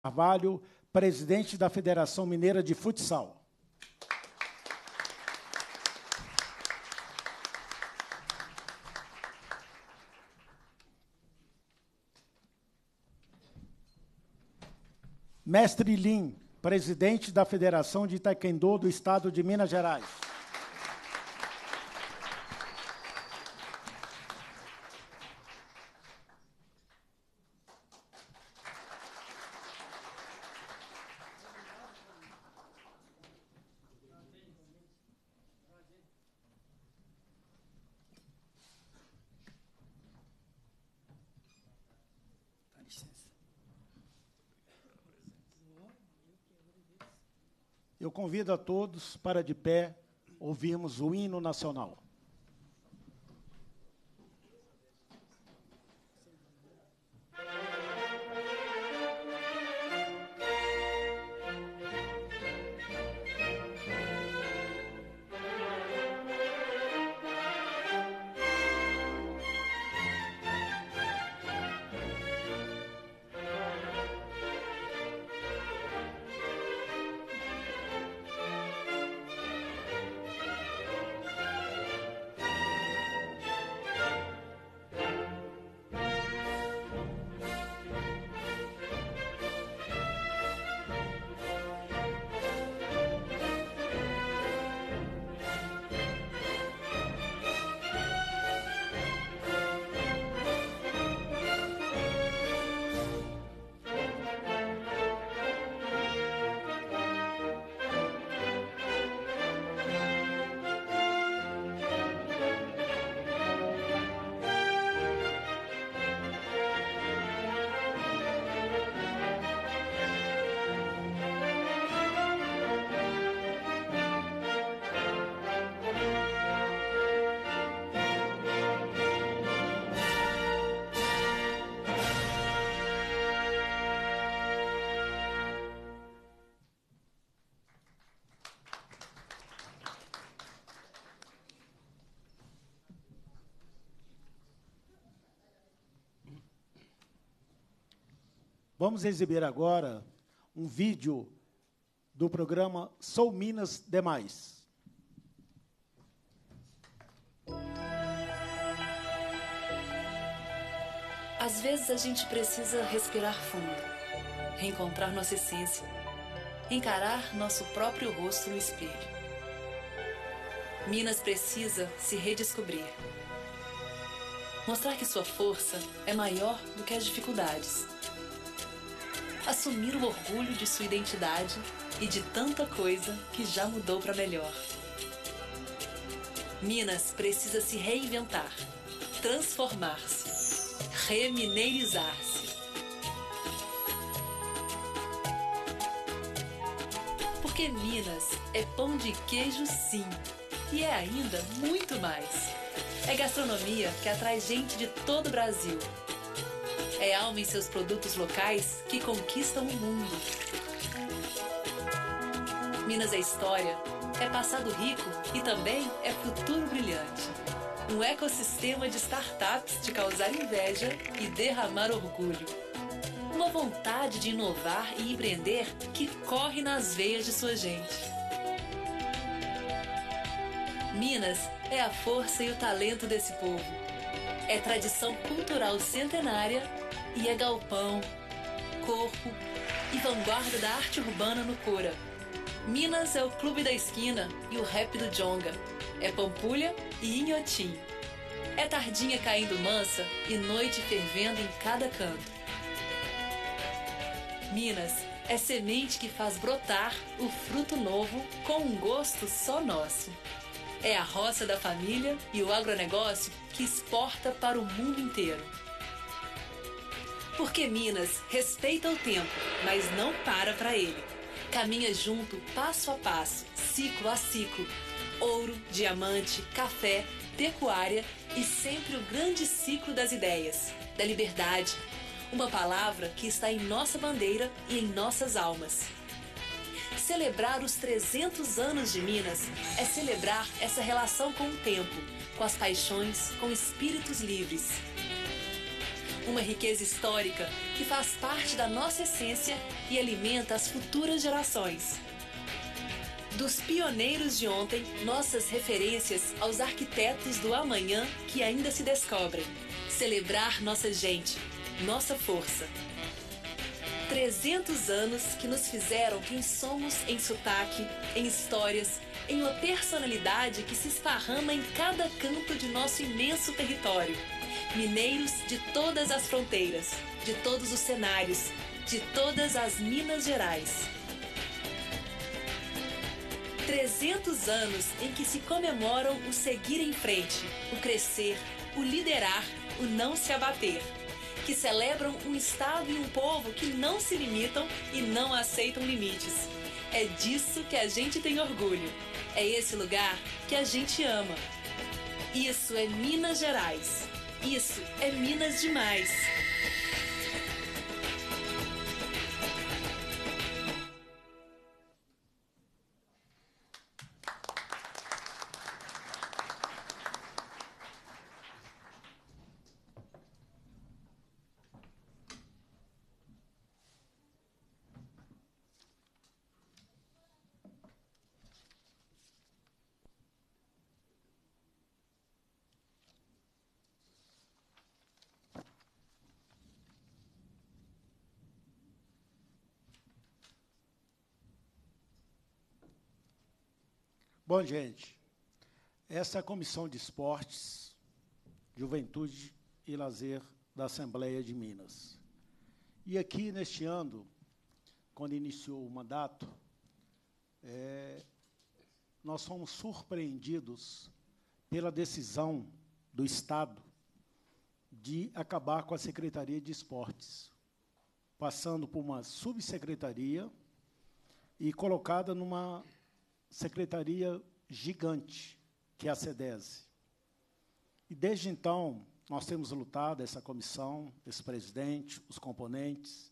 Carvalho, presidente da Federação Mineira de Futsal. Mestre Lin, presidente da Federação de Taekwondo do Estado de Minas Gerais. Eu convido a todos para, de pé, ouvirmos o hino nacional. Vamos exibir agora um vídeo do programa Sou Minas Demais. Às vezes a gente precisa respirar fundo, reencontrar nossa essência, encarar nosso próprio rosto no espelho. Minas precisa se redescobrir. Mostrar que sua força é maior do que as dificuldades. Assumir o orgulho de sua identidade e de tanta coisa que já mudou para melhor. Minas precisa se reinventar, transformar-se, remineirizar-se. Porque Minas é pão de queijo, sim, e é ainda muito mais. É gastronomia que atrai gente de todo o Brasil. É alma em seus produtos locais que conquistam o mundo. Minas é história, é passado rico e também é futuro brilhante. Um ecossistema de startups de causar inveja e derramar orgulho. Uma vontade de inovar e empreender que corre nas veias de sua gente. Minas é a força e o talento desse povo. É tradição cultural centenária e é galpão, corpo e vanguarda da arte urbana no Cora. Minas é o clube da esquina e o rap do Djonga. É Pampulha e Inhotim. É tardinha caindo mansa e noite fervendo em cada canto. Minas é semente que faz brotar o fruto novo com um gosto só nosso. É a roça da família e o agronegócio que exporta para o mundo inteiro. Porque Minas respeita o tempo, mas não para ele. Caminha junto, passo a passo, ciclo a ciclo. Ouro, diamante, café, pecuária e sempre o grande ciclo das ideias, da liberdade. Uma palavra que está em nossa bandeira e em nossas almas. Celebrar os 300 anos de Minas é celebrar essa relação com o tempo, com as paixões, com espíritos livres. Uma riqueza histórica que faz parte da nossa essência e alimenta as futuras gerações. Dos pioneiros de ontem, nossas referências aos arquitetos do amanhã que ainda se descobrem. Celebrar nossa gente, nossa força. 300 anos que nos fizeram quem somos em sotaque, em histórias, em uma personalidade que se esparrama em cada canto de nosso imenso território. Mineiros de todas as fronteiras, de todos os cenários, de todas as Minas Gerais. 300 anos em que se comemoram o seguir em frente, o crescer, o liderar, o não se abater. Que celebram um Estado e um povo que não se limitam e não aceitam limites. É disso que a gente tem orgulho. É esse lugar que a gente ama. Isso é Minas Gerais. Isso é Minas demais. Bom, gente, essa é a Comissão de Esportes, Juventude e Lazer da Assembleia de Minas. E aqui, neste ano, quando iniciou o mandato, nós fomos surpreendidos pela decisão do Estado de acabar com a Secretaria de Esportes, passando por uma subsecretaria e colocada numa secretaria gigante, que é a SEDESE. E, desde então, nós temos lutado, essa comissão, esse presidente, os componentes,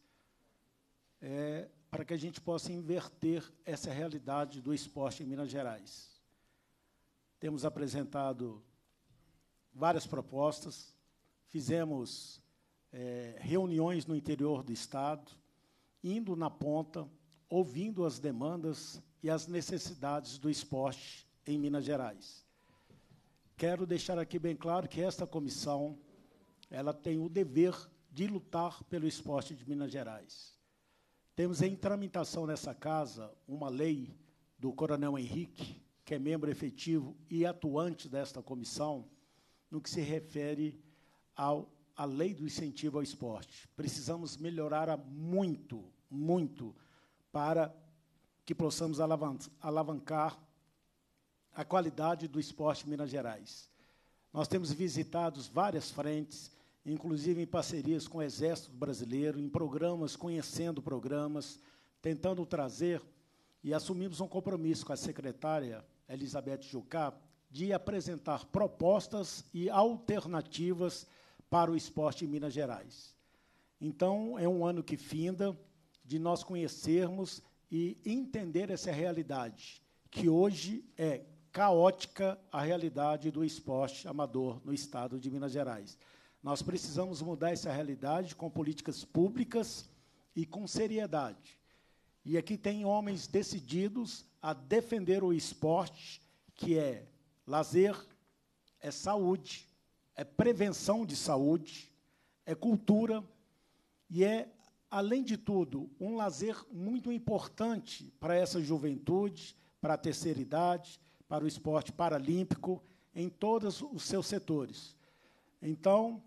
para que a gente possa inverter essa realidade do esporte em Minas Gerais. Temos apresentado várias propostas, fizemos reuniões no interior do Estado, indo na ponta, ouvindo as demandas e as necessidades do esporte em Minas Gerais. Quero deixar aqui bem claro que esta comissão ela tem o dever de lutar pelo esporte de Minas Gerais. Temos em tramitação nessa casa uma lei do Coronel Henrique, que é membro efetivo e atuante desta comissão, no que se refere à lei do incentivo ao esporte. Precisamos melhorar muito, muito, para que possamos alavancar a qualidade do esporte em Minas Gerais. Nós temos visitado várias frentes, inclusive em parcerias com o Exército Brasileiro, em programas, conhecendo programas, tentando trazer, e assumimos um compromisso com a secretária Elizabeth Jucá, de apresentar propostas e alternativas para o esporte em Minas Gerais. Então, é um ano que finda de nós conhecermos e entender essa realidade, que hoje é caótica a realidade do esporte amador no Estado de Minas Gerais. Nós precisamos mudar essa realidade com políticas públicas e com seriedade. E aqui tem homens decididos a defender o esporte, que é lazer, é saúde, é prevenção de saúde, é cultura e é, além de tudo, um lazer muito importante para essa juventude, para a terceira idade, para o esporte paralímpico, em todos os seus setores. Então,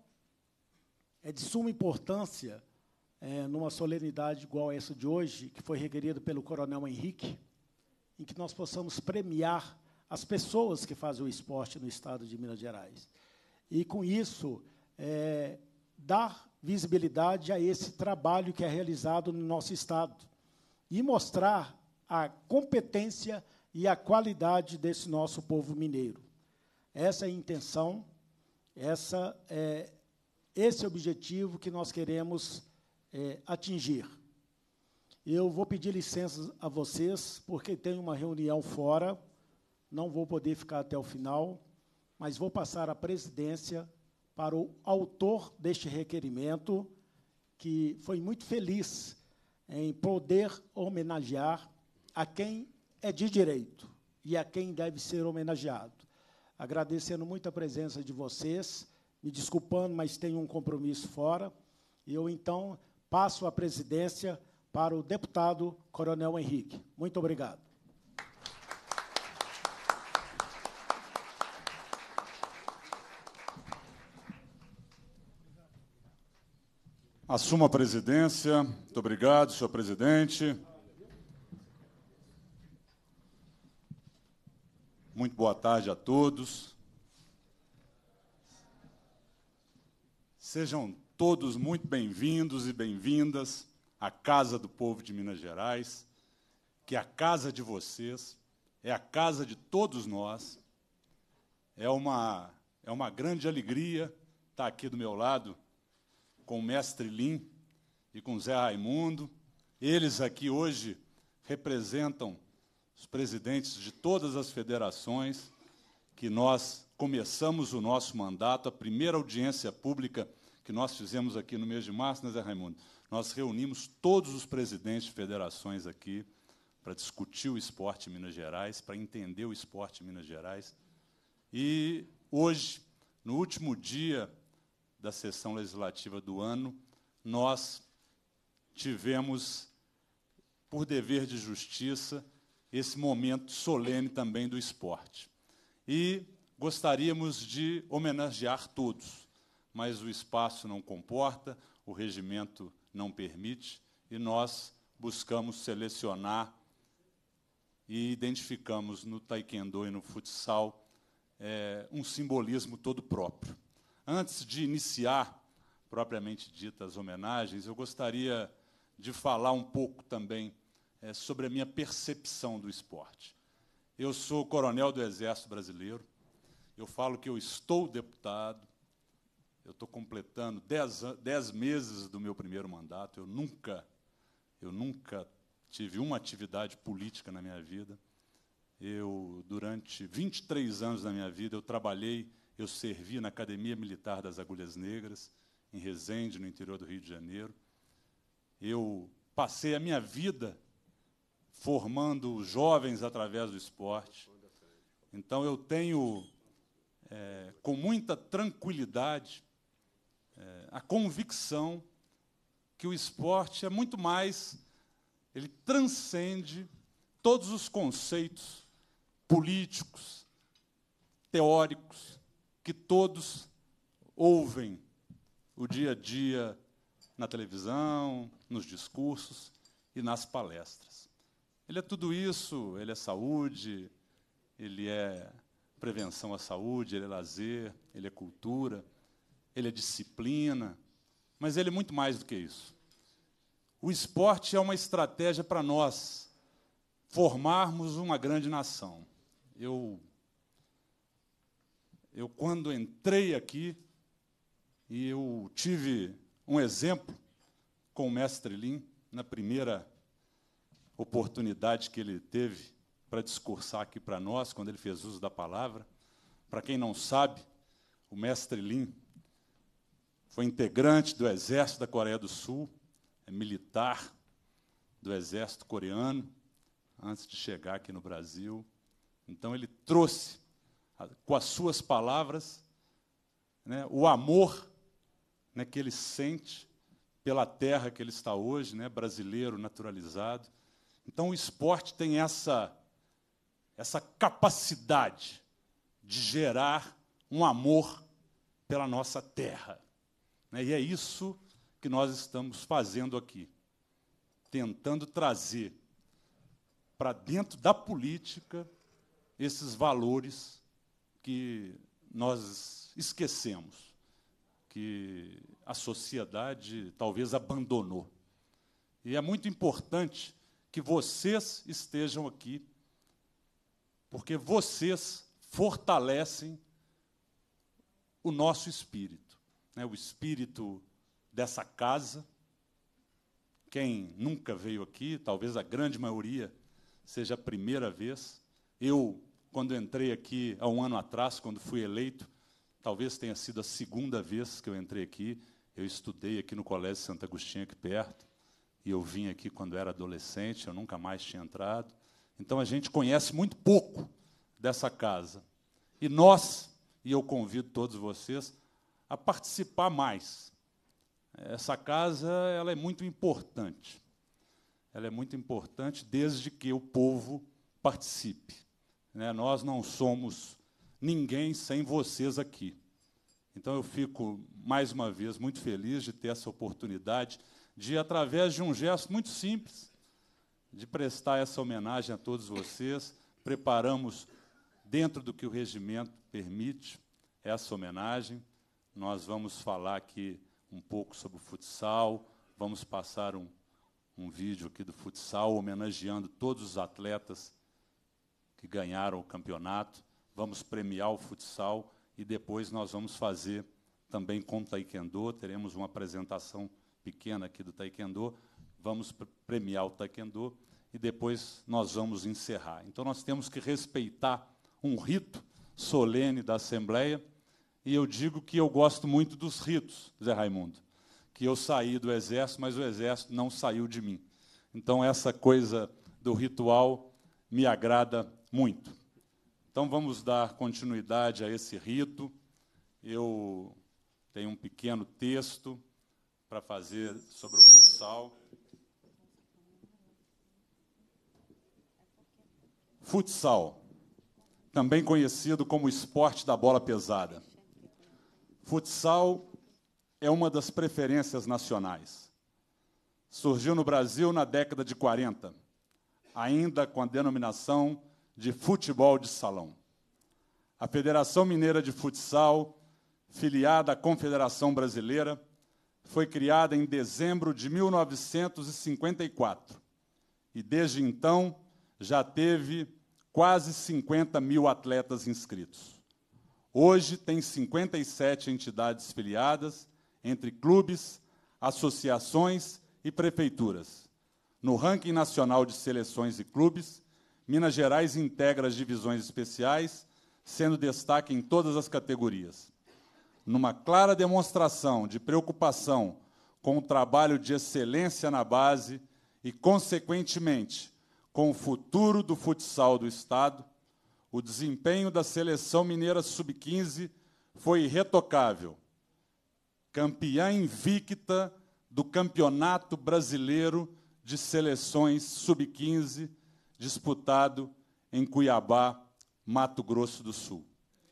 é de suma importância, numa solenidade igual a essa de hoje, que foi requerida pelo Coronel Henrique, em que nós possamos premiar as pessoas que fazem o esporte no Estado de Minas Gerais. E, com isso, dar visibilidade a esse trabalho que é realizado no nosso Estado e mostrar a competência e a qualidade desse nosso povo mineiro. Essa é a intenção, esse é o objetivo que nós queremos atingir. Eu vou pedir licença a vocês, porque tenho uma reunião fora, não vou poder ficar até o final, mas vou passar a presidência para o autor deste requerimento, que foi muito feliz em poder homenagear a quem é de direito e a quem deve ser homenageado. Agradecendo muito a presença de vocês, me desculpando, mas tenho um compromisso fora. Eu, então, passo a presidência para o deputado Coronel Henrique. Muito obrigado. Assumo a presidência. Muito obrigado, senhor presidente. Muito boa tarde a todos. Sejam todos muito bem-vindos e bem-vindas à Casa do Povo de Minas Gerais, que é a casa de vocês, é a casa de todos nós. É uma grande alegria estar aqui do meu lado com o mestre Lim e com o Zé Raimundo. Eles aqui hoje representam os presidentes de todas as federações que nós começamos o nosso mandato, a primeira audiência pública que nós fizemos aqui no mês de março, né, Zé Raimundo? Nós reunimos todos os presidentes de federações aqui para discutir o esporte em Minas Gerais, para entender o esporte em Minas Gerais. E hoje, no último dia da sessão legislativa do ano, nós tivemos, por dever de justiça, esse momento solene também do esporte. E gostaríamos de homenagear todos, mas o espaço não comporta, o regimento não permite, e nós buscamos selecionar e identificamos no taekwondo e no futsal um simbolismo todo próprio. Antes de iniciar, propriamente dita, as homenagens, eu gostaria de falar um pouco também sobre a minha percepção do esporte. Eu sou coronel do Exército Brasileiro, eu falo que eu estou deputado, eu estou completando 10 meses do meu primeiro mandato, eu nunca tive uma atividade política na minha vida. Durante 23 anos da minha vida, eu servi na Academia Militar das Agulhas Negras, em Resende, no interior do Rio de Janeiro. Eu passei a minha vida formando jovens através do esporte. Então, eu tenho, com muita tranquilidade, a convicção que o esporte é muito mais, ele transcende todos os conceitos políticos, teóricos, que todos ouvem o dia a dia na televisão, nos discursos e nas palestras. Ele é tudo isso, ele é saúde, ele é prevenção à saúde, ele é lazer, ele é cultura, ele é disciplina, mas ele é muito mais do que isso. O esporte é uma estratégia para nós formarmos uma grande nação. Eu, quando entrei aqui, e eu tive um exemplo com o mestre Lim, na primeira oportunidade que ele teve para discursar aqui para nós, quando ele fez uso da palavra. Para quem não sabe, o mestre Lim foi integrante do Exército da Coreia do Sul, é militar do Exército coreano, antes de chegar aqui no Brasil. Então, ele trouxe, com as suas palavras, né, o amor, né, que ele sente pela terra que ele está hoje, né, brasileiro, naturalizado. Então, o esporte tem essa capacidade de gerar um amor pela nossa terra, né, e é isso que nós estamos fazendo aqui, tentando trazer para dentro da política esses valores que nós esquecemos, que a sociedade talvez abandonou. E é muito importante que vocês estejam aqui, porque vocês fortalecem o nosso espírito, né, o espírito dessa casa. Quem nunca veio aqui, talvez a grande maioria seja a primeira vez. Eu, quando entrei aqui há um ano atrás, quando fui eleito, talvez tenha sido a segunda vez que eu entrei aqui. Eu estudei aqui no Colégio Santo Agostinho, aqui perto, e eu vim aqui quando era adolescente, eu nunca mais tinha entrado. Então, a gente conhece muito pouco dessa casa. E eu convido todos vocês a participar mais. Essa casa ela é muito importante. Ela é muito importante desde que o povo participe. Nós não somos ninguém sem vocês aqui. Então, eu fico, mais uma vez, muito feliz de ter essa oportunidade de, através de um gesto muito simples, de prestar essa homenagem a todos vocês. Preparamos, dentro do que o regimento permite, essa homenagem. Nós vamos falar aqui um pouco sobre o futsal, vamos passar um vídeo aqui do futsal, homenageando todos os atletas que ganharam o campeonato. Vamos premiar o futsal e depois nós vamos fazer também com o taekwondo. Teremos uma apresentação pequena aqui do taekwondo, vamos premiar o taekwondo e depois nós vamos encerrar. Então, nós temos que respeitar um rito solene da Assembleia, e eu digo que eu gosto muito dos ritos, Zé Raimundo, que eu saí do Exército, mas o Exército não saiu de mim. Então, essa coisa do ritual me agrada muito. Então, vamos dar continuidade a esse rito. Eu tenho um pequeno texto para fazer sobre o futsal. Futsal, também conhecido como esporte da bola pesada. Futsal é uma das preferências nacionais. Surgiu no Brasil na década de 40, ainda com a denominação de futebol de salão. A Federação Mineira de Futsal, filiada à Confederação Brasileira, foi criada em dezembro de 1954 e, desde então, já teve quase 50 mil atletas inscritos. Hoje, tem 57 entidades filiadas, entre clubes, associações e prefeituras. No ranking nacional de seleções e clubes, Minas Gerais integra as divisões especiais, sendo destaque em todas as categorias. Numa clara demonstração de preocupação com o trabalho de excelência na base e, consequentemente, com o futuro do futsal do Estado, o desempenho da Seleção Mineira Sub-15 foi irretocável. Campeã invicta do Campeonato Brasileiro de Seleções Sub-15, disputado em Cuiabá, Mato Grosso do Sul.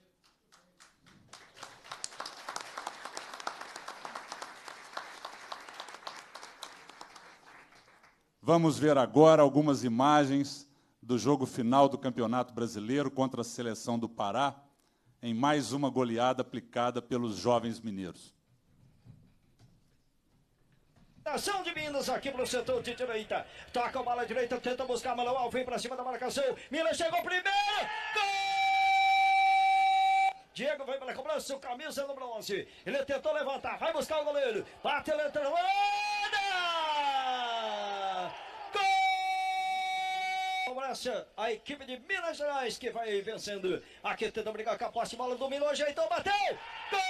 Vamos ver agora algumas imagens do jogo final do Campeonato Brasileiro contra a Seleção do Pará, em mais uma goleada aplicada pelos jovens mineiros. Ação de Minas aqui para o setor de direita. Toca a bola direita, tenta buscar Manuel, vem para cima da marcação. Minas chegou primeiro. Gol! Diego vem para a cobrança, o camisa número 11. Ele tentou levantar, vai buscar o goleiro. Bate, letra. A equipe de Minas Gerais que vai vencendo. Aqui tenta brigar com a posse, bola dominou, ajeitou, bateu. Gol!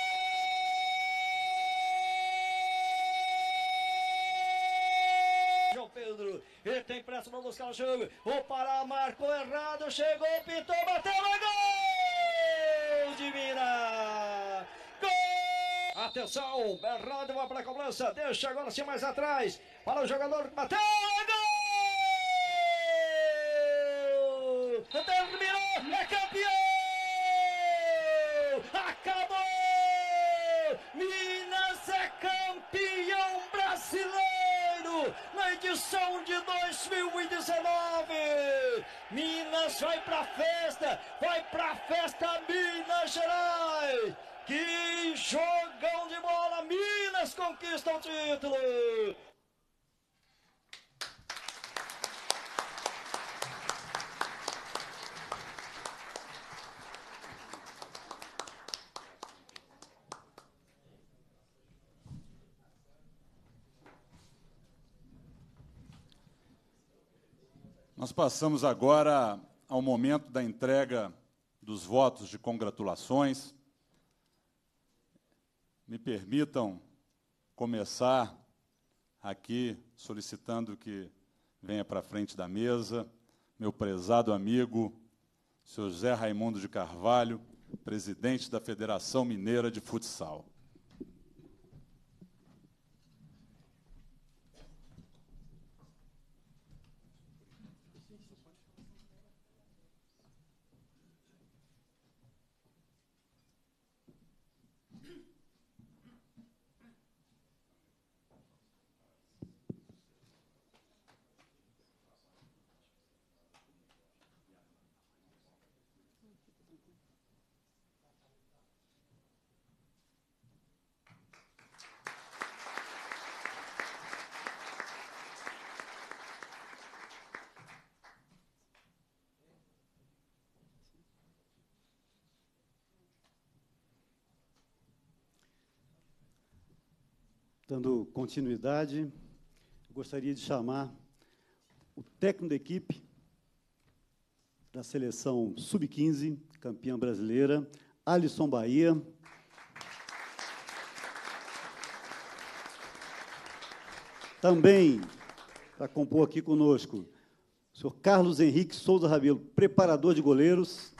João Pedro, ele tem pressa para buscar o jogo. O Pará marcou errado, chegou, pintou, bateu, é gol de Minas. Gol! Atenção, Bernardo vai para a cobrança, deixa agora sim mais atrás. Para o jogador que bateu, é gol! Terminou, é campeão! Acabou! Minas é campeão brasileiro na edição de 2019! Minas vai pra festa Minas Gerais! Que jogão de bola! Minas conquista o título! Nós passamos agora ao momento da entrega dos votos de congratulações. Me permitam começar aqui solicitando que venha para frente da mesa meu prezado amigo, senhor José Raimundo de Carvalho, presidente da Federação Mineira de Futsal. Dando continuidade, gostaria de chamar o técnico da equipe da seleção Sub-15, campeã brasileira, Alisson Bahia. Também, para compor aqui conosco, o senhor Carlos Henrique Souza Rabelo, preparador de goleiros.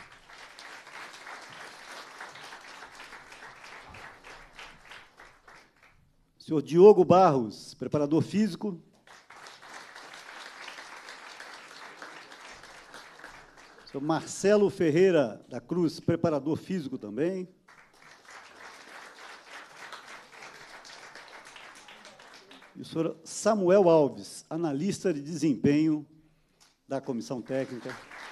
Senhor Diogo Barros, preparador físico. Senhor Marcelo Ferreira da Cruz, preparador físico também. E o senhor Samuel Alves, analista de desempenho da comissão técnica.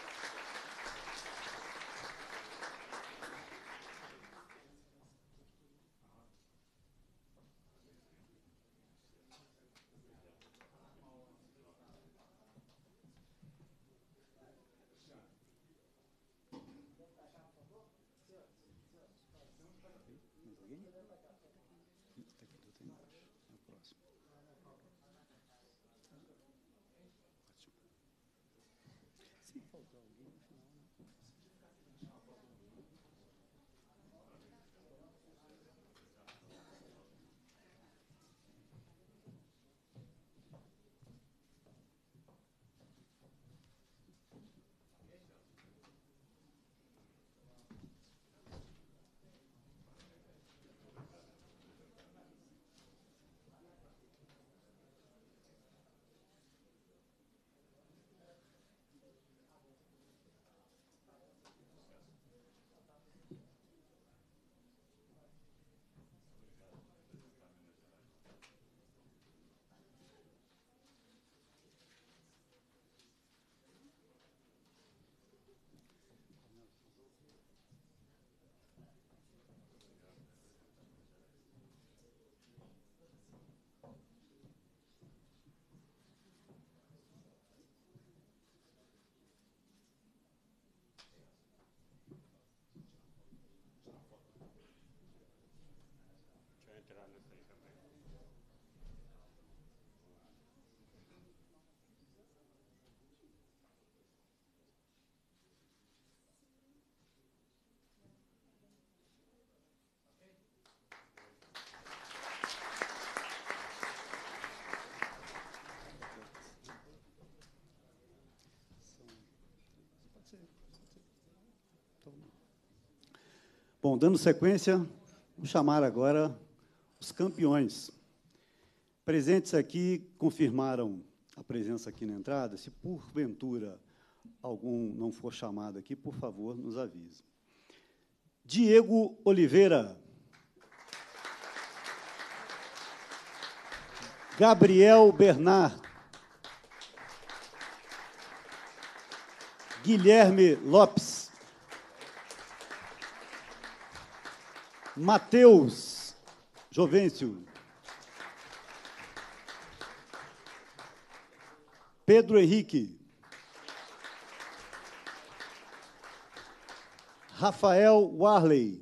Bom, dando sequência, vou chamar agora os campeões. Presentes aqui confirmaram a presença aqui na entrada. Se, porventura, algum não for chamado aqui, por favor, nos avise. Diego Oliveira. Gabriel Bernard. Guilherme Lopes. Matheus Jovencio. Pedro Henrique. Rafael Warley.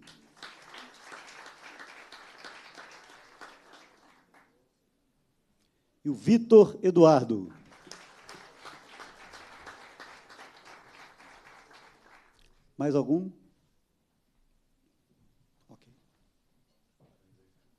E o Vitor Eduardo. Mais algum? Ok.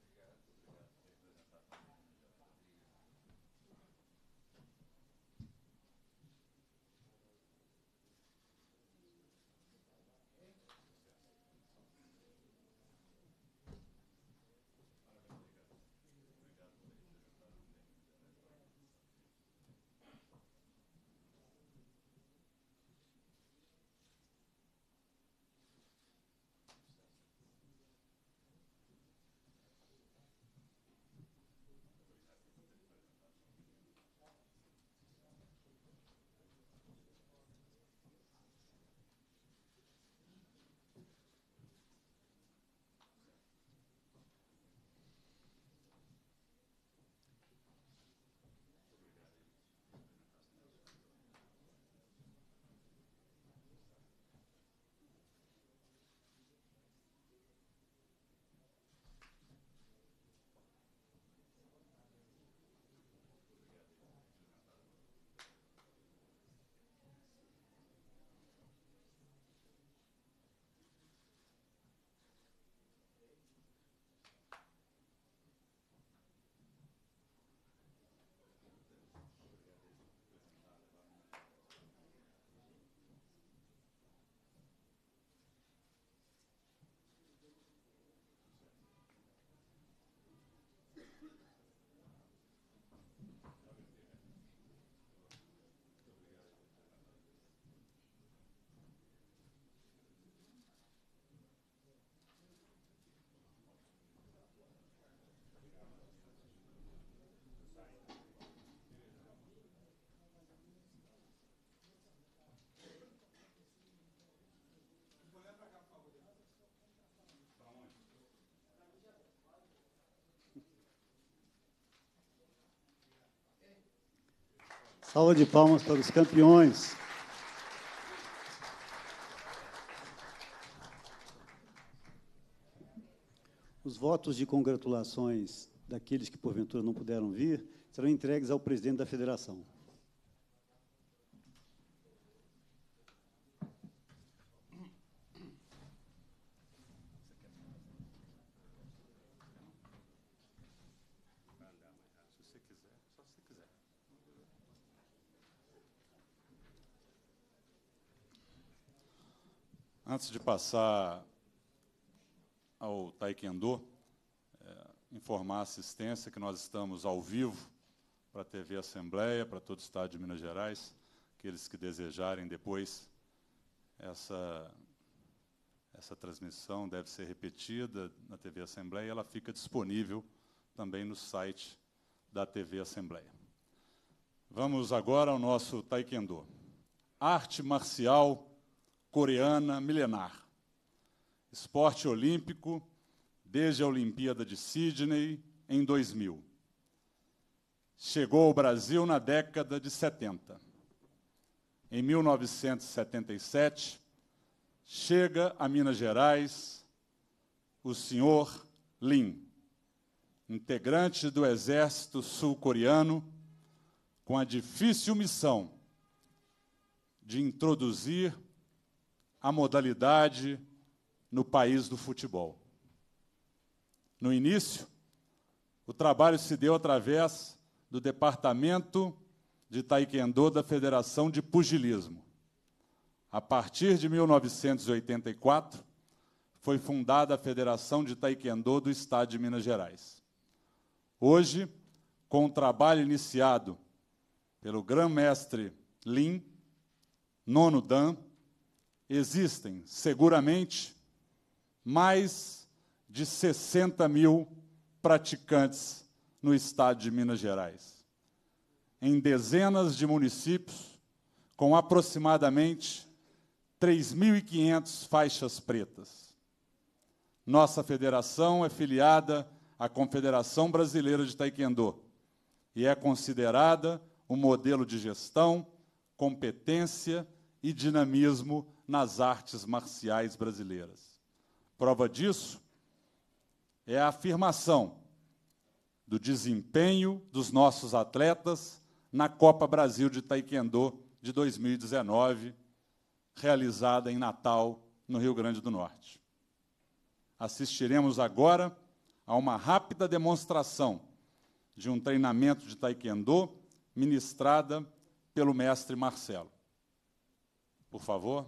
Salva de palmas para os campeões. Os votos de congratulações daqueles que, porventura, não puderam vir, serão entregues ao presidente da federação. Antes de passar ao Taekwondo, informar a assistência que nós estamos ao vivo para a TV Assembleia, para todo o Estado de Minas Gerais, aqueles que desejarem depois, essa transmissão deve ser repetida na TV Assembleia, ela fica disponível também no site da TV Assembleia. Vamos agora ao nosso Taekwondo. Arte marcial coreana milenar. Esporte olímpico desde a Olimpíada de Sydney, em 2000. Chegou ao Brasil na década de 70. Em 1977, chega a Minas Gerais o senhor Lin, integrante do Exército Sul-Coreano, com a difícil missão de introduzir a modalidade no país do futebol. No início, o trabalho se deu através do Departamento de Taekwondo da Federação de Pugilismo. A partir de 1984, foi fundada a Federação de Taekwondo do Estado de Minas Gerais. Hoje, com o trabalho iniciado pelo grão-mestre Lin, nono Dan, existem, seguramente, mais de 60 mil praticantes no estado de Minas Gerais, em dezenas de municípios, com aproximadamente 3.500 faixas pretas. Nossa federação é filiada à Confederação Brasileira de Taekwondo e é considerada um modelo de gestão, competência e dinamismo nas artes marciais brasileiras. Prova disso é a afirmação do desempenho dos nossos atletas na Copa Brasil de Taekwondo de 2019, realizada em Natal, no Rio Grande do Norte. Assistiremos agora a uma rápida demonstração de um treinamento de Taekwondo ministrada pelo mestre Marcelo. Por favor.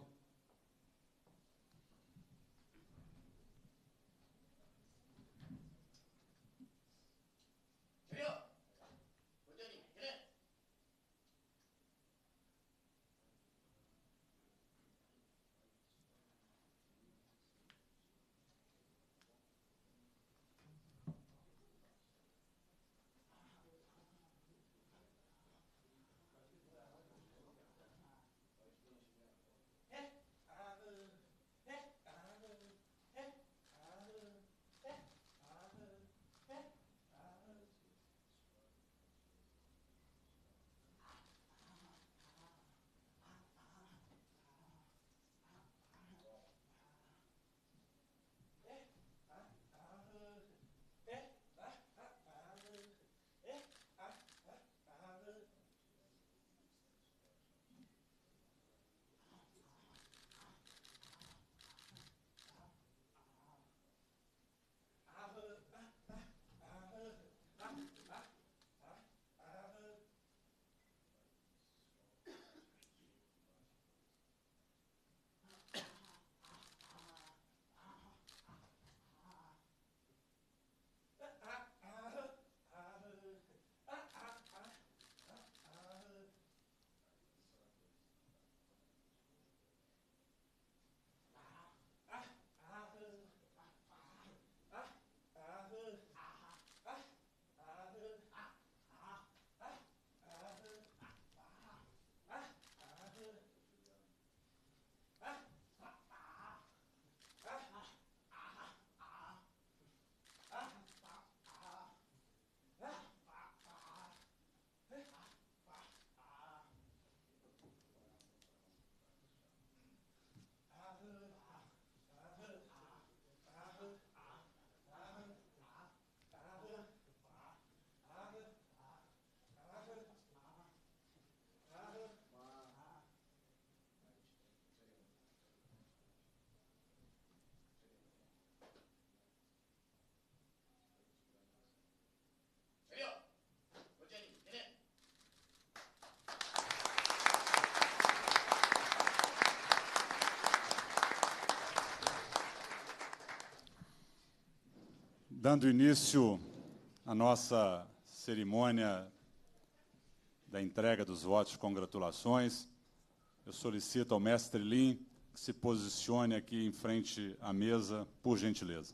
Dando início à nossa cerimônia da entrega dos votos de congratulações, eu solicito ao mestre Lim que se posicione aqui em frente à mesa, por gentileza.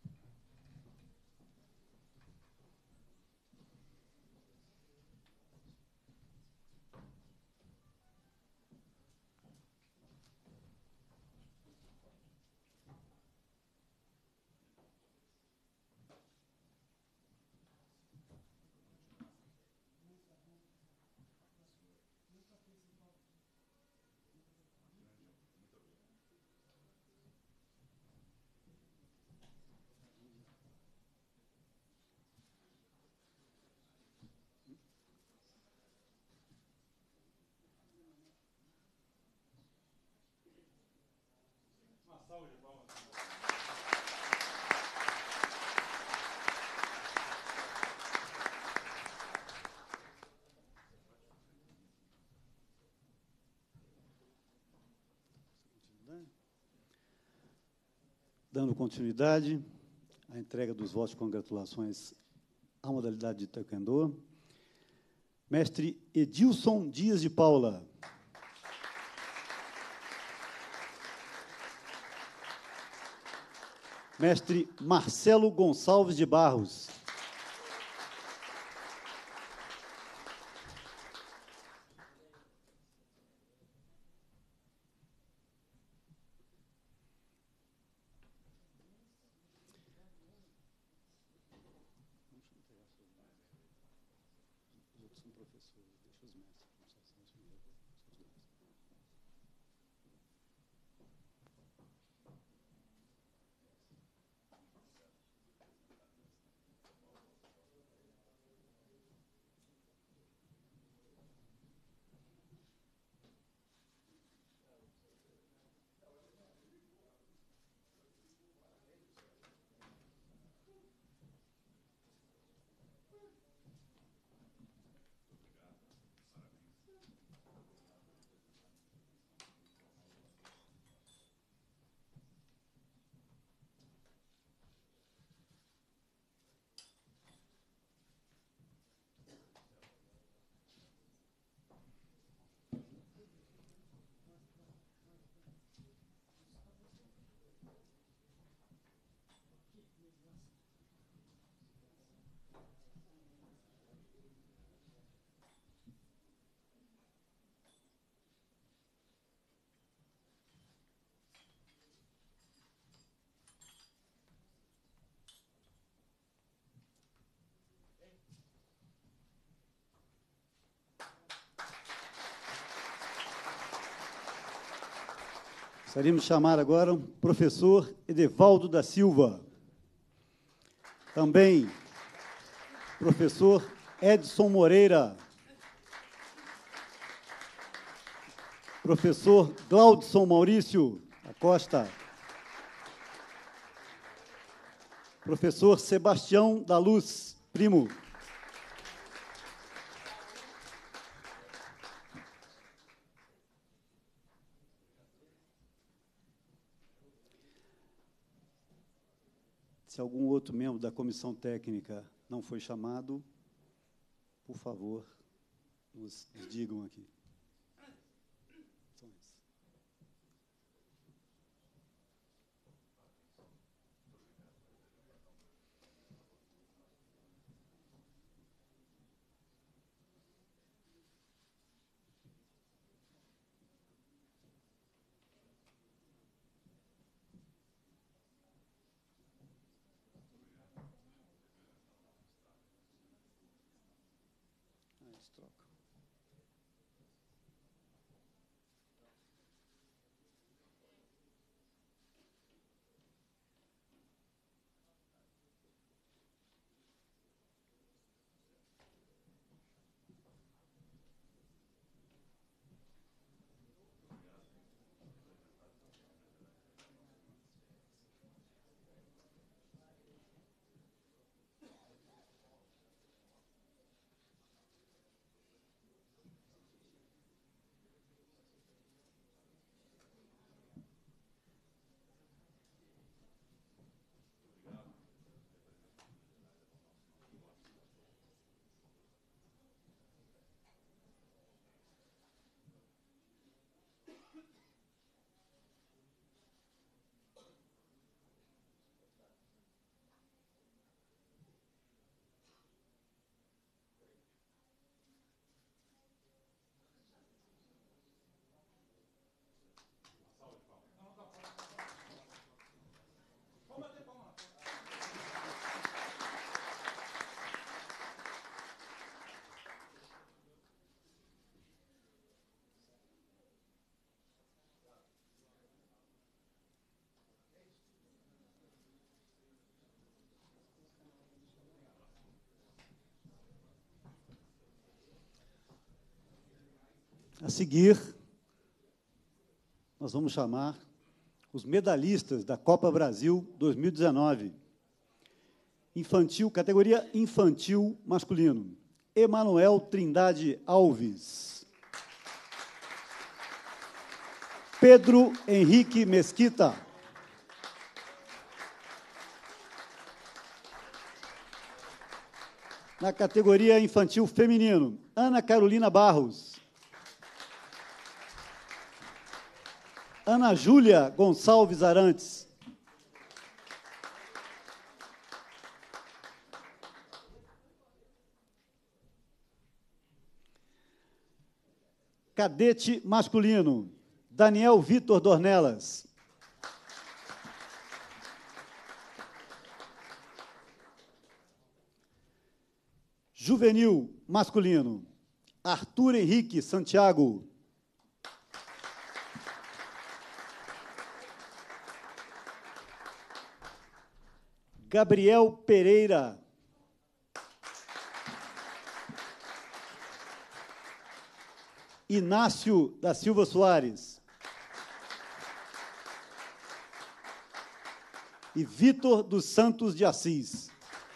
Dando continuidade à entrega dos votos de congratulações à modalidade de Taekwondo, mestre Edilson Dias de Paula. Mestre Marcelo Gonçalves de Barros. Gostaríamos de chamar agora o professor Edevaldo da Silva. Também, professor Edson Moreira. Professor Glaudson Maurício Acosta. Professor Sebastião da Luz, primo. Se algum outro membro da comissão técnica não foi chamado, por favor, nos digam aqui. Troca. A seguir, nós vamos chamar os medalhistas da Copa Brasil 2019. Infantil, categoria infantil masculino. Emanuel Trindade Alves. Pedro Henrique Mesquita. Na categoria infantil feminino, Ana Carolina Barros. Ana Júlia Gonçalves Arantes. Cadete masculino, Daniel Vitor Dornelas. Juvenil masculino, Arthur Henrique Santiago. Gabriel Pereira. Inácio da Silva Soares. E Vitor dos Santos de Assis.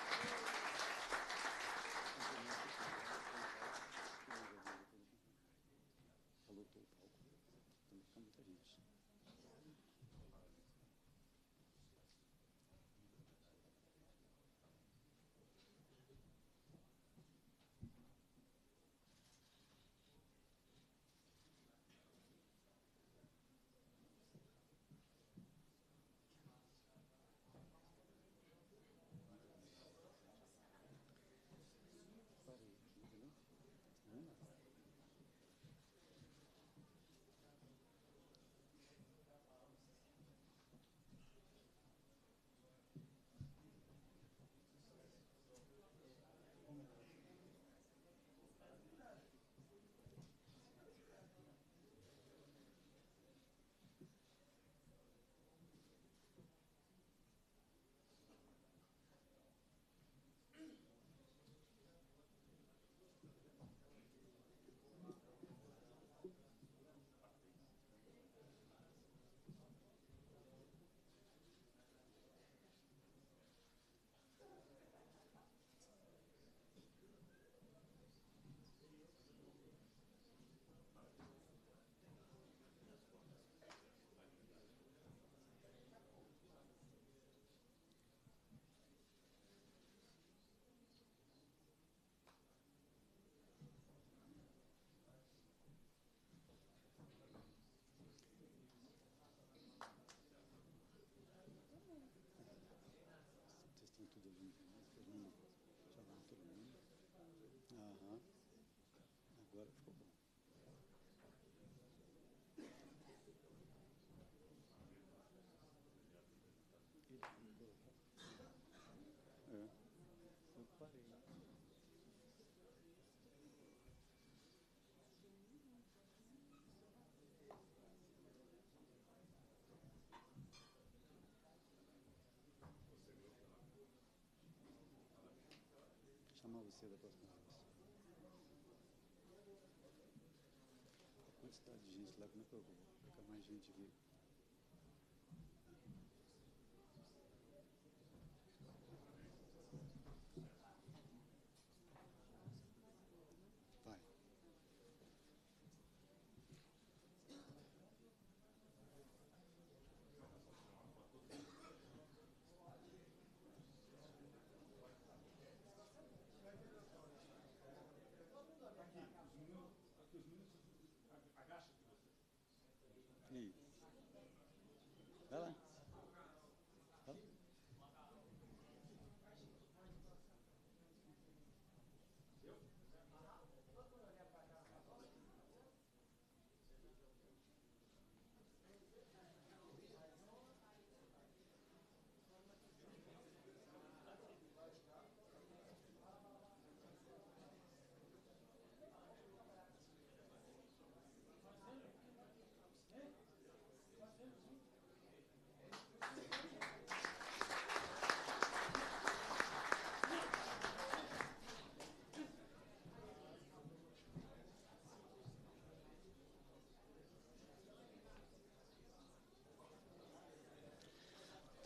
Agora ficou bom. Eu parei. Chamar você da próxima vez. A quantidade de gente lá, como é que eu vou ficar mais gente aqui? Vai. Isso. Vai lá. Vai.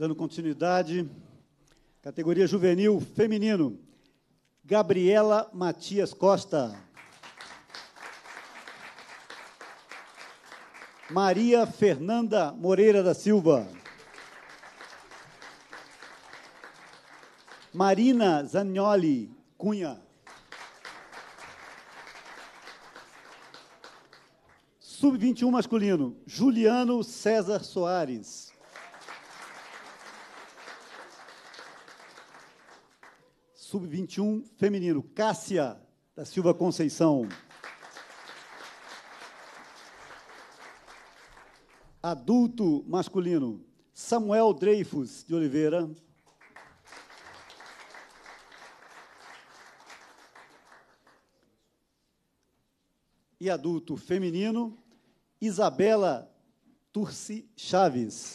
Dando continuidade, categoria juvenil feminino, Gabriela Matias Costa. Maria Fernanda Moreira da Silva. Marina Zanioli Cunha. Sub-21 masculino, Juliano César Soares. Sub-21 feminino, Cássia da Silva Conceição. Adulto masculino, Samuel Dreyfus de Oliveira. E adulto feminino, Isabela Turci Chaves.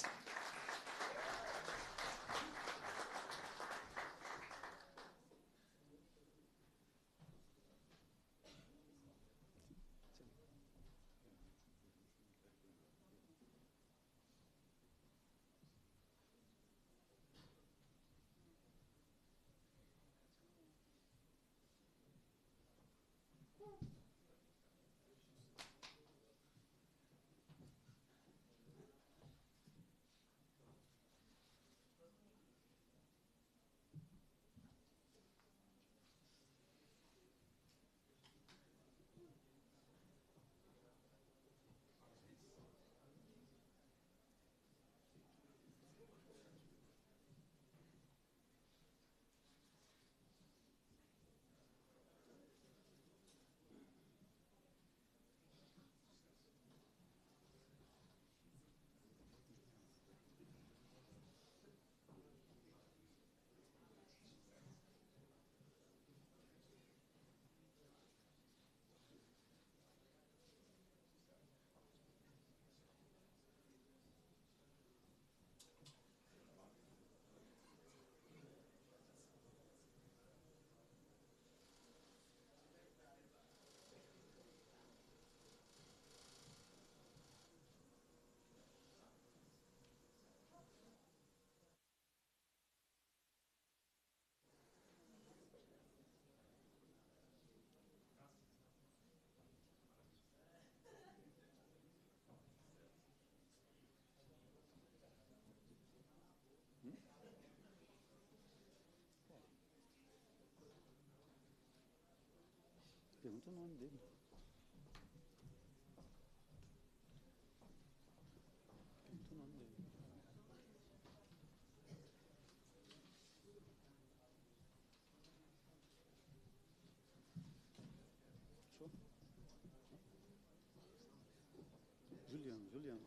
Pergunta o nome dele. Pergunta o nome dele. Show. Juliano. Tá. Juliano.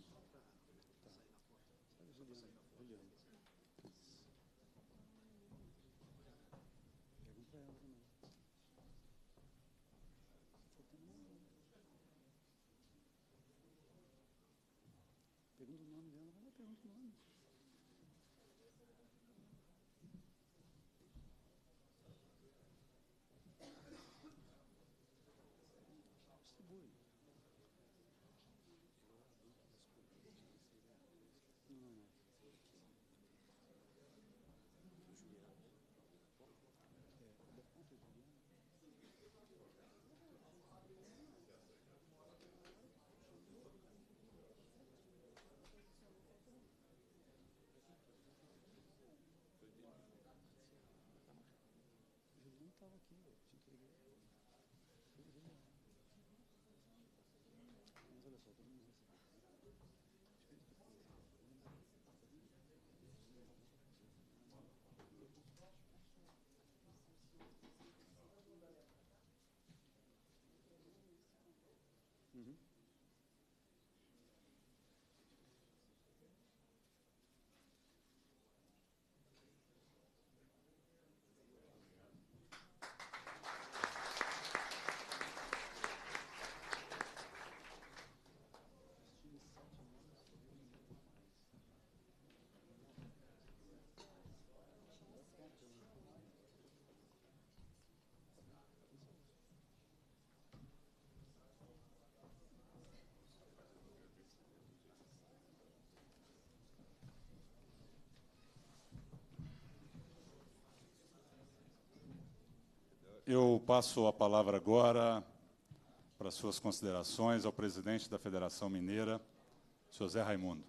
Pergunta a ela também. Pergunta o nome dela, vai lá, pergunta o nome. Distribui. Não. Juliano estava aqui, eu te entreguei. Mas olha só, todo mundo recebeu. Uhum. Eu passo a palavra agora para suas considerações ao presidente da Federação Mineira, senhor Zé Raimundo.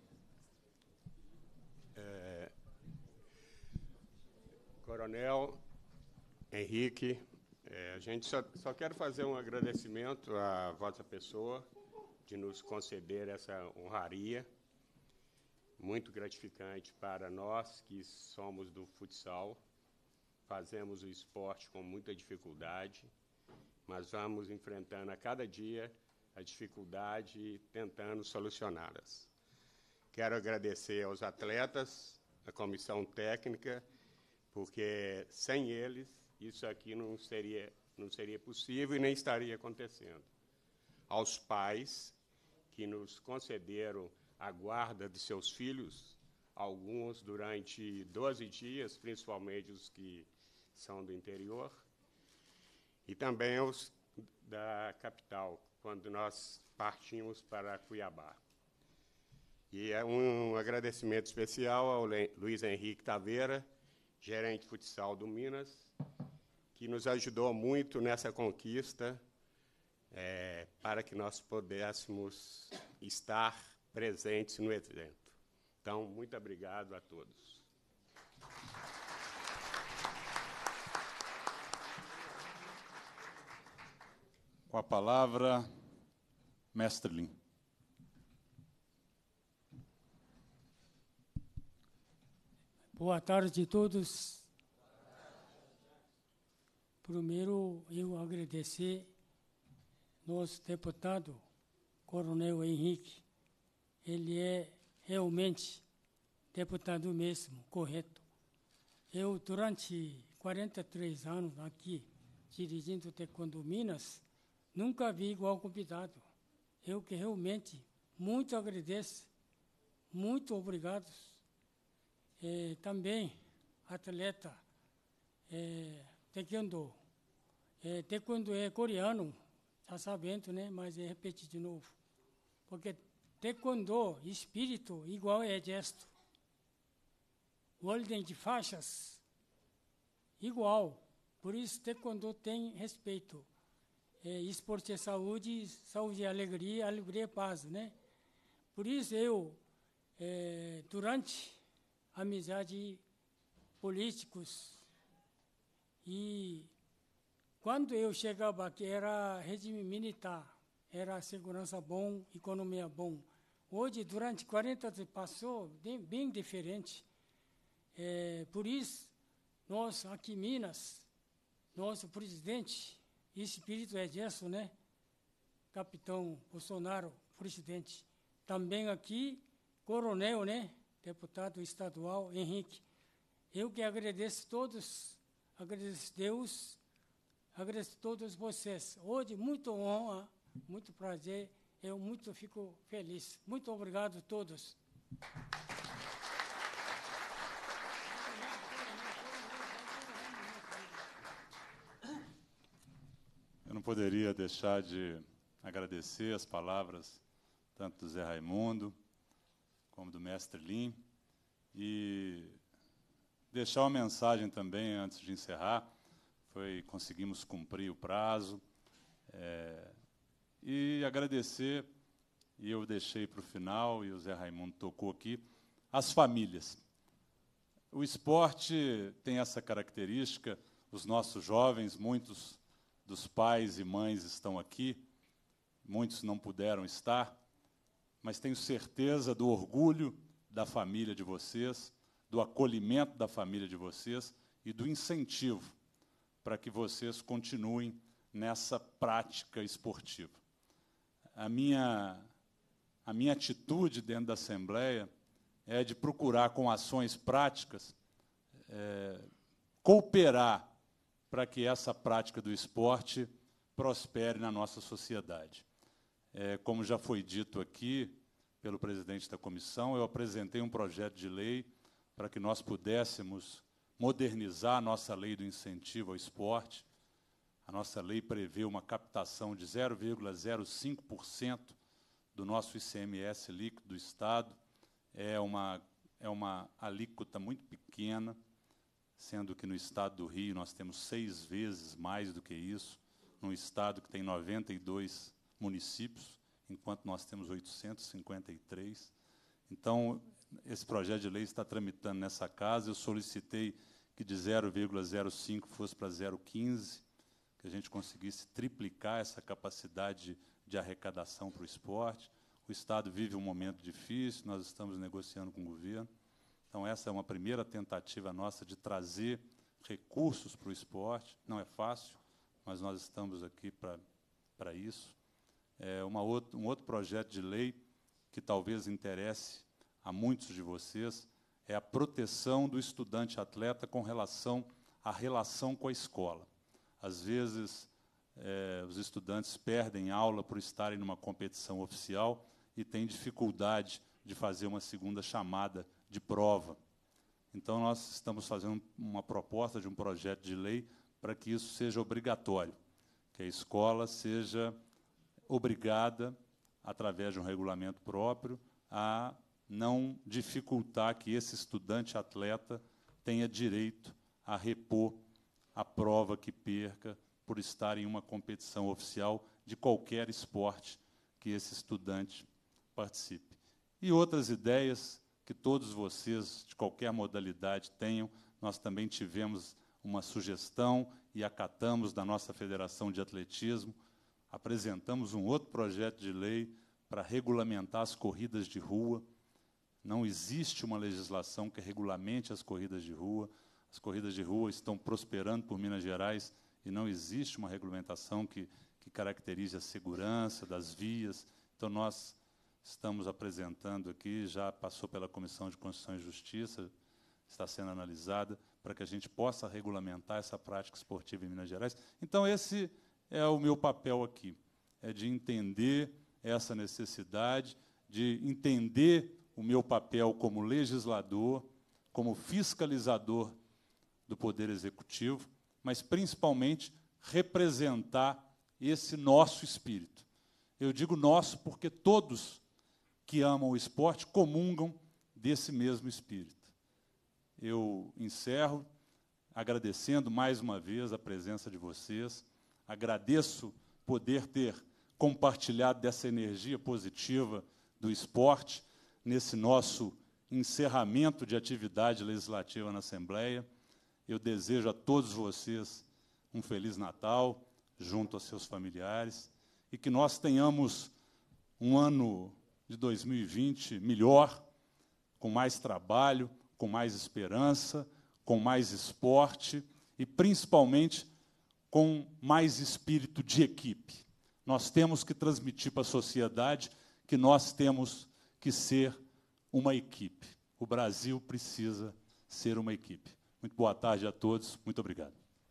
Coronel Henrique, a gente só quer fazer um agradecimento à vossa pessoa de nos conceder essa honraria, muito gratificante para nós que somos do futsal, fazemos o esporte com muita dificuldade, mas vamos enfrentando a cada dia a dificuldade e tentando solucioná-las. Quero agradecer aos atletas, à comissão técnica, porque sem eles isso aqui não seria possível e nem estaria acontecendo. Aos pais que nos concederam a guarda de seus filhos, alguns durante 12 dias, principalmente os que são do interior, e também os da capital, quando nós partimos para Cuiabá. E é um agradecimento especial ao Luiz Henrique Taveira, gerente de futsal do Minas, que nos ajudou muito nessa conquista para que nós pudéssemos estar presentes no evento. Então, muito obrigado a todos. Com a palavra, mestre Lim. Boa tarde a todos. Primeiro, eu agradecer nosso deputado, Coronel Henrique. Ele é realmente deputado mesmo, correto. Eu, durante 43 anos aqui, dirigindo Taekwondo Minas, nunca vi igual convidado. Eu que realmente muito agradeço, muito obrigado. Também, atleta, Taekwondo. Taekwondo é coreano, está sabendo, né? Mas repetir de novo. Porque Taekwondo, espírito, igual é gesto. Ordem de faixas, igual. Por isso, Taekwondo tem respeito. Esporte é saúde, saúde é alegria, alegria é paz, né? Por isso, eu, durante a amizade políticos, e quando eu chegava aqui, era regime militar, era segurança bom, economia bom. Hoje, durante 40 anos, passou bem diferente. Por isso, nós aqui em Minas, nosso presidente, espírito é disso, né? Capitão Bolsonaro, presidente. Também aqui, coronel, né? Deputado estadual, Henrique. Eu que agradeço todos, agradeço Deus, agradeço todos vocês. Hoje, muito honra, muito prazer, eu muito fico feliz. Muito obrigado a todos. Eu não poderia deixar de agradecer as palavras tanto do Zé Raimundo como do mestre Lim, e deixar uma mensagem também, antes de encerrar, conseguimos cumprir o prazo, e agradecer, e eu deixei para o final, e o Zé Raimundo tocou aqui, as famílias. O esporte tem essa característica, os nossos jovens, muitos dos pais e mães estão aqui, muitos não puderam estar, mas tenho certeza do orgulho da família de vocês, do acolhimento da família de vocês e do incentivo para que vocês continuem nessa prática esportiva. A minha atitude dentro da Assembleia é de procurar, com ações práticas, cooperar para que essa prática do esporte prospere na nossa sociedade. Como já foi dito aqui pelo presidente da comissão, eu apresentei um projeto de lei para que nós pudéssemos modernizar a nossa lei do incentivo ao esporte. A nossa lei prevê uma captação de 0,05% do nosso ICMS líquido do Estado. É uma alíquota muito pequena, sendo que no estado do Rio nós temos 6 vezes mais do que isso, num estado que tem 92 municípios, enquanto nós temos 853. Então, esse projeto de lei está tramitando nessa casa. Eu solicitei que de 0,05 fosse para 0,15, que a gente conseguisse triplicar essa capacidade de arrecadação para o esporte. O Estado vive um momento difícil, nós estamos negociando com o governo. Então, essa é uma primeira tentativa nossa de trazer recursos para o esporte. Não é fácil, mas nós estamos aqui para isso. Um outro projeto de lei que talvez interesse a muitos de vocês é a proteção do estudante atleta com relação à relação com a escola. Às vezes, os estudantes perdem aula por estarem numa competição oficial e têm dificuldade de fazer uma segunda chamada de prova. Então, nós estamos fazendo uma proposta de um projeto de lei para que isso seja obrigatório, que a escola seja obrigada, através de um regulamento próprio, a não dificultar que esse estudante atleta tenha direito a repor a prova que perca por estar em uma competição oficial de qualquer esporte que esse estudante participe. E outras ideias que todos vocês, de qualquer modalidade, tenham. Nós também tivemos uma sugestão e acatamos da nossa Federação de Atletismo. Apresentamos um outro projeto de lei para regulamentar as corridas de rua. Não existe uma legislação que regulamente as corridas de rua. As corridas de rua estão prosperando por Minas Gerais e não existe uma regulamentação que caracterize a segurança das vias. Então, nós estamos apresentando aqui, já passou pela Comissão de Constituição e Justiça, está sendo analisada, para que a gente possa regulamentar essa prática esportiva em Minas Gerais. Então, esse é o meu papel aqui, é de entender essa necessidade, de entender o meu papel como legislador, como fiscalizador do Poder Executivo, mas, principalmente, representar esse nosso espírito. Eu digo nosso porque todos que amam o esporte comungam desse mesmo espírito. Eu encerro agradecendo mais uma vez a presença de vocês. Agradeço poder ter compartilhado dessa energia positiva do esporte nesse nosso encerramento de atividade legislativa na Assembleia. Eu desejo a todos vocês um Feliz Natal, junto aos seus familiares, e que nós tenhamos um ano de 2020 melhor, com mais trabalho, com mais esperança, com mais esporte e, principalmente, com mais espírito de equipe. Nós temos que transmitir para a sociedade que nós temos que ser uma equipe. O Brasil precisa ser uma equipe. Muito boa tarde a todos. Muito obrigado.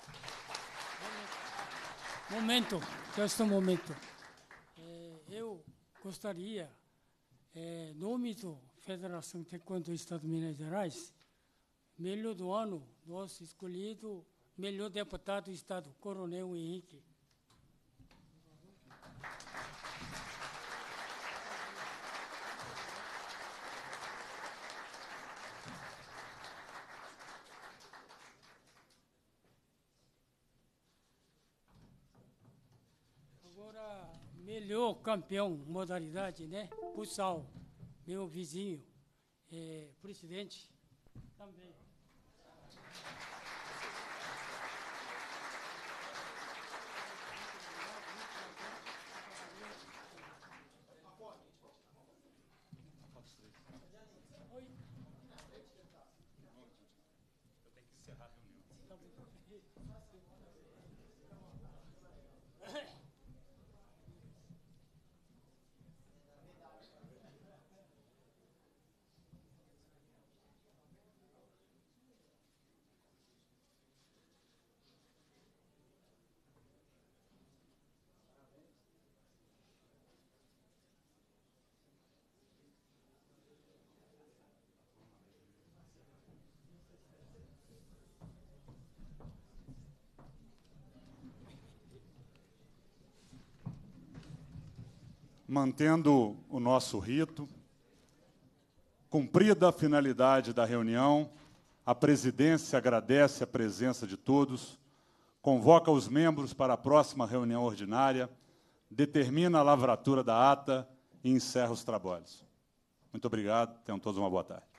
Just um momento. Eu gostaria, em nome da Federação Taekwondo do Estado de Minas Gerais, melhor do ano, nosso escolhido, melhor deputado do Estado, Coronel Henrique. Agora, melhor campeão, modalidade, né? Futsal, meu vizinho, presidente, também. Mantendo o nosso rito, cumprida a finalidade da reunião, A presidência agradece a presença de todos, convoca os membros para a próxima reunião ordinária, determina a lavratura da ata e encerra os trabalhos. Muito obrigado. Tenham todos uma boa tarde.